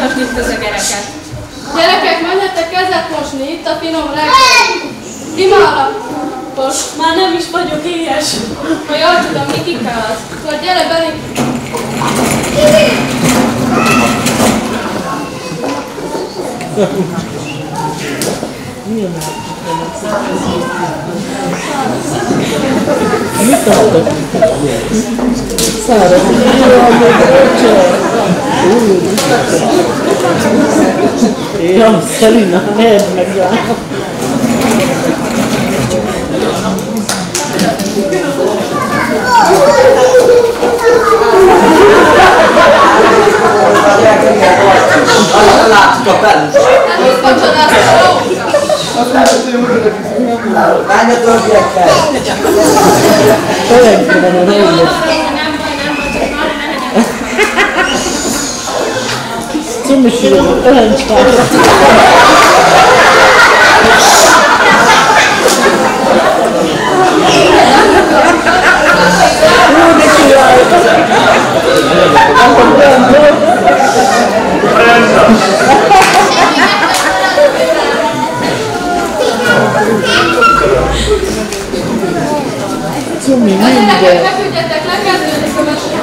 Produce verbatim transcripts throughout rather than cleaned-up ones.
mutatni itt az egereket. Gyerekek, menjetek kezet mosni, itt a finom reggel. Imára! Most Már nem is vagyok éhes. ha jól tudom, mi kikálsz. Akkor gyere, Beri! Mit tartok? Száraz, jól meg ja, Szelina, ne meg rá. Látjuk a felül. Lány a többiekkel. Öregben van a rejlet. Csomosírom, örencskát. Jó, neki jaj. Csumi, minden. Feküdjetek, lekezdődik a mese.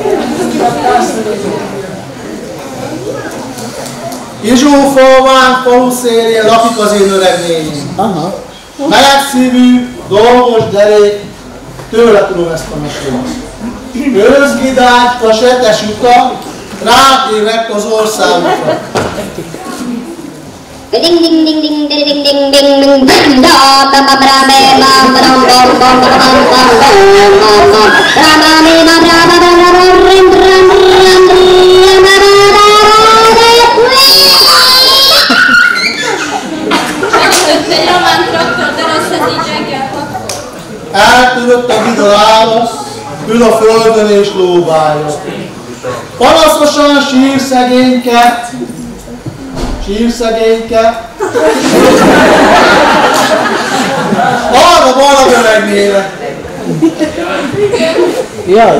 Izsófalván, falu szélén lakik az én öreg nényem. Aha. Meleg szívű, dolgos derék, tőle tudom ezt a mesét. Őzgidágy, a setes uta, rám évek az országukra. Ding ding ding ding ding ding ding ding ding ding da ba ba bra be ba bram bam bam bam bam bam bam bam ra ba me ba bra ba ba bra rim ram ram ram ba ba Egy román traktor, de rossz ez így reggel. Eltűnött a vida állasz, ül a földön és lóbálja. Panaszosan sír szegényke, sír szegényke. Arra balra öregnéle. Jaj.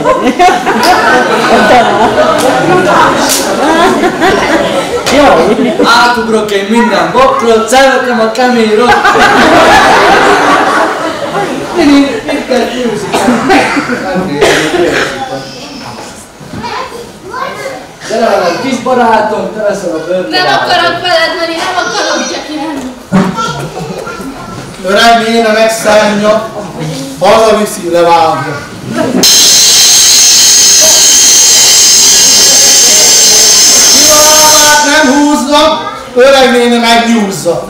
Jaj. Átugrok én minden bokról, szeretem a kemény rot. Mindig itt kell győzik. Gyere velem, kis barátom, te leszel a bőrbe. Nem akarok veled menni, nem akarok csak lenni. Öreg néne megszállja, hazaviszi, levágja. Kivágát nem húzza, öreg néne megnyúzza.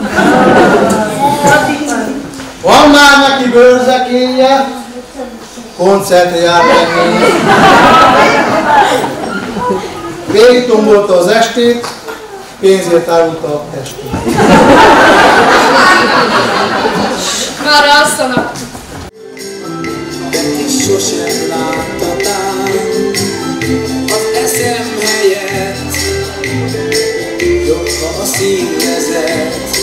Van már neki bőrzekéje, koncertre jár menni. Végigtombolta az estét, pénzért árulta a testét. Már alszanak. Sosem láttatál az eszem helyett, jobb, ha a szín vezet.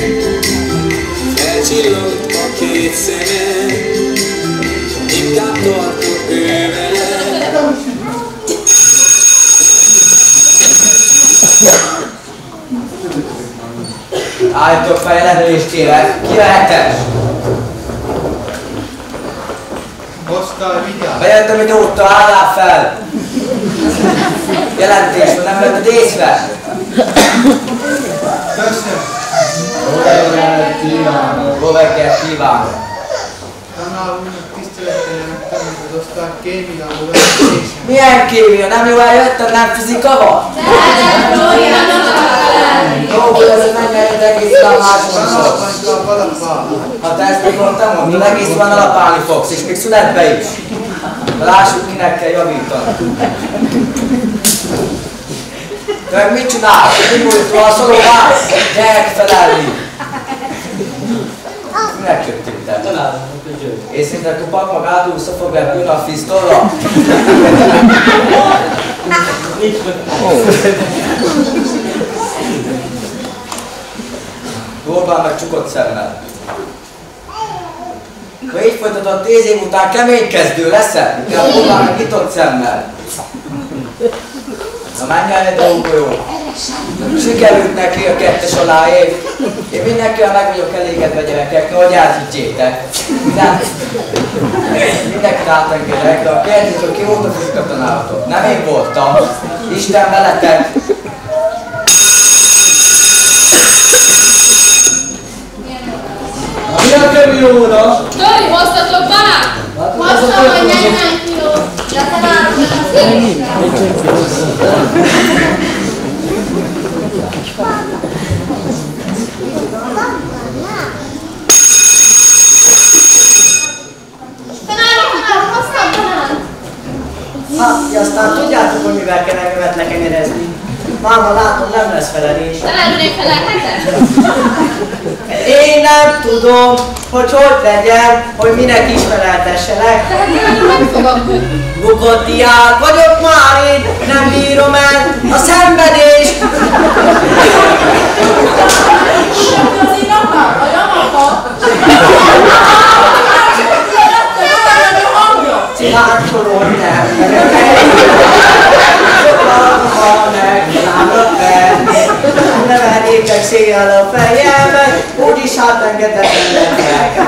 Felcsillant a két szemem, inkább tartok ő veled. Álljatok fel, ellenőrzést kérek. Ki lehetes? Osztály, vigyázz! Bejöttem időt, állál fel! Jelentés, hogy nem vetted észre? Köszönöm! Jó reggelt kívánok! Jó reggelt kívánok! Tanár úrnak tiszteletének tanult az osztály kémiából vezetése. Milyen kémia? Nem jó eljöttem, nem fizika van? Jó, hogy ez menjen egész van másodszor. Ha te ezt mikor te mondtad, egész van alapálni fogsz, és még szünetbe is. Lássuk, kinek kell javítani. Te meg mit csinálsz? Mi volt a szorulás? Gyerek felelni! Minek jöttünk te? És szinte tupak magát úszva fog repülni a fisztorra? Orbán meg csukott szemmel. Ha így folytatod, tíz év után kemény kezdő leszel, de Orbán meg nyitott szemmel. Na menj el, ne dolgoljon! Sikerült neki a kettes aláév. Én mindenkivel meg vagyok elégedve, gyerekek, nehogy elhiggyétek. Nem. Mindenkit átengedek, de a kérdésről ki volt a fizikatanáratok? Nem én voltam. Isten veletek. Na mi a többi óra? Dori, hoztatok banát? Hoztam, hogy negyven kiló. De te várok el a Ha, aztán tudjátok, hogy mivel kell engemet lekenyerezni. Máma, látom, nem lesz felelés. Felelőnék felelhetek? Én nem tudom, hogy hogy legyen, hogy minek is feleltesselek. Nem fogok. Bukott diák vagyok már én, nem bírom el a szenvedést. Az én apám, vagy amapa? Hát sorolj nem, sokan meglámlott fel. Ne verjétek széjjel a fejembe, úgyis hát engedetlen legyek.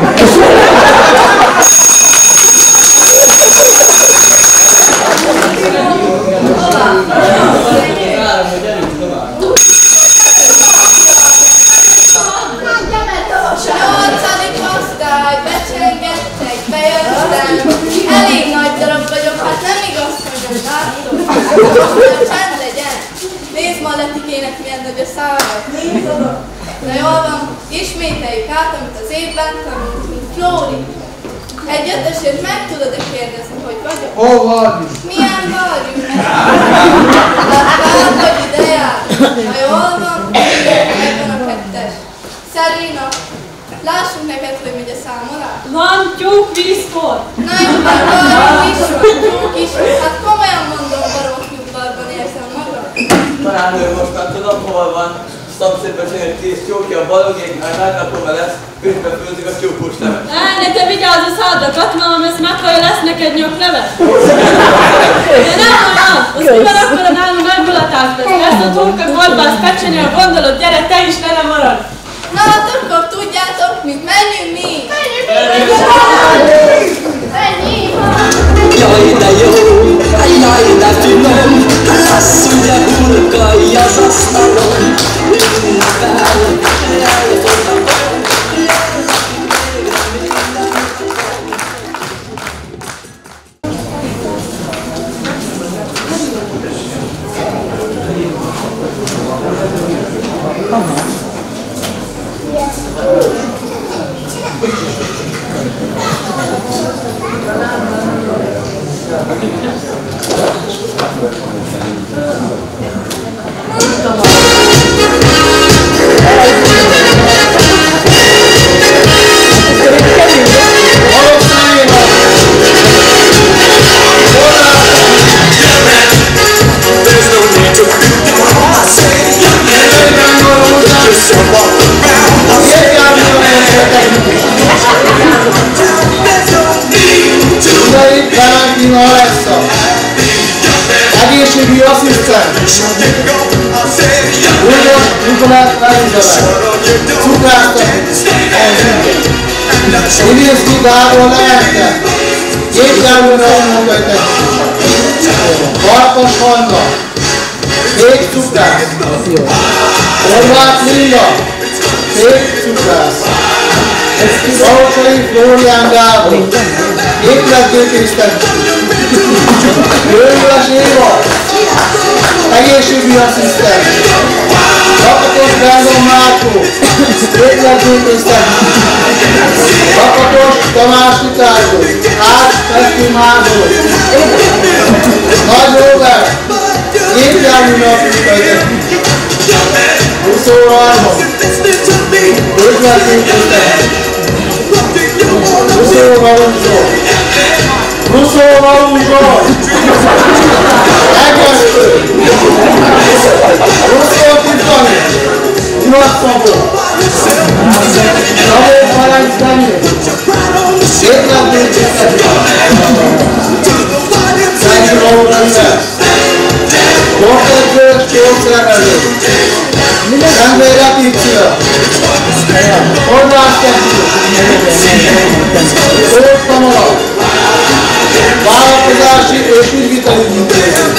Nyolcadik osztály, becsengettek, bejöttem. Elég nagy darab vagyok, hát nem igaz, hogy nem látom. Csend legyen. Nézd ma Letikének milyen nagy a szára. Na jól van, ismételjük át, amit az évben tanultunk. Flóri, egy ötösért meg tudod-e kérdezni, hogy vagyok? Hol vagy? Milyen vagyunk? Láttál, hogy ide jár? Na jól van, megvan a kettes. Szerina, lássunk neked, hogy megy a számolás. Van tyúk vízkor! Na jó, már várjuk is, tyúk is. Hát komolyan mondom, baromok nyugbarban érzem magam. Tanárnő, most már tudom, hol van. Szomszédben egy tíz tyúkja, a balogék, már látnakom lesz, közbe főzik a tyúkhús levet. Ne te vigyázz a szádakat, mamam, ezt meghallja, lesz neked nyoklevet? De nem olyan! Az mivel akkor a nálunk nagy mulatát vesz. Ezt a túlka kolbász pecseni, ha gondolod, gyere, te is vele maradj! Na hát akkor tudjátok, mit menjünk mi? Menjünk mi! Menjünk! Jaj, de jó, jaj, de finom, lesz ugye hurkai az asztalon. Ünnepel, elfogadom. Egészségügyi asszisztens, Újos Nikolás Elizabeth, cukrásztató, Ivinszki Gábor Levente, Gépjárműre önmunkaütet, Farkas Handa, Pék cukrász, Horváth Linda, Pék cukrász, Szalocsai Flórián Gábor, épületgépésztek, Őrüles Éva, egészségügyi asszisztens, Lakatos Brandon Márkó, épületgépésztek, Lakatos Tamás Ricardo, Ács Pesti Mázol, Nagy Robert, gépjármű napmunkaütet, Russzó Rajmon, épületgépésztek, Russzó Valuncsó, Russzó Valuncsó, Egesztő, Russzó Tiffany, Divat Szabó, Szabó Ferenc Daniel, épületgépésztek, Szent Róla Üveg, Kortek szerelő. Andrei Latícia. Horváth Kettő. Tóth Tamara. Vállalkozási építviteli intézet.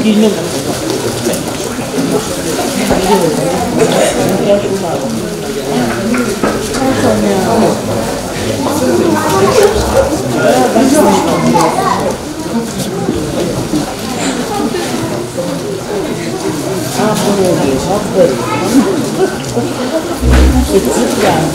így nem tudom. Itt citrán.